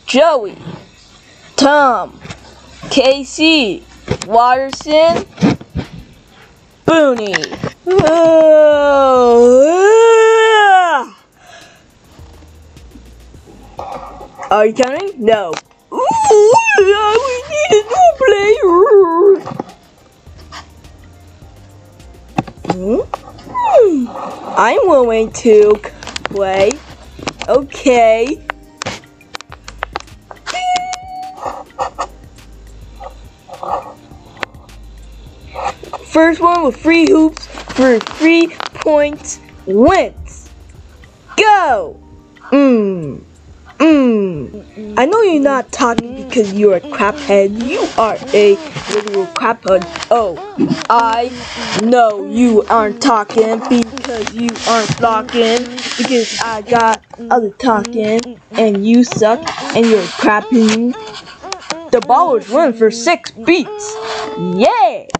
Joey, Tom, Casey, Watterson, Booney. Are you counting? No. Ooh, we need a new player. I'm willing to play. Okay. First one with 3 hoops for 3 points wins. Go! I know you're not talking because you're a craphead. You are a literal craphead. Oh, I know you aren't talking because you aren't blocking. Because I got other talking and you suck and you're crapping. The ball was run for 6 beats. Yeah!